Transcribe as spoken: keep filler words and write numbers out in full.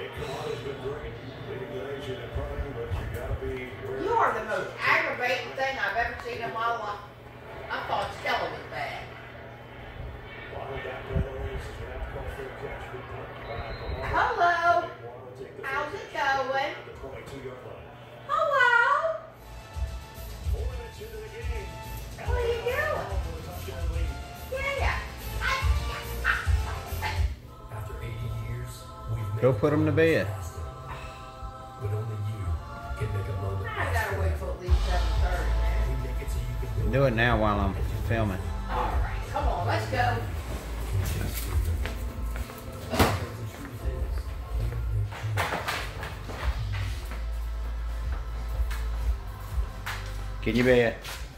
You are the most aggravating thing I've ever seen in my life. I thought Stella was bad. Hello. How's it going? Hello. What are you doing? Yeah. After eighty years, we've Go put them to bed. But only you can make a moment. I gotta wait till at least seven thirty, man. We make it so you can go. Do it now while I'm filming. All right, come on, let's go. Get in your bed.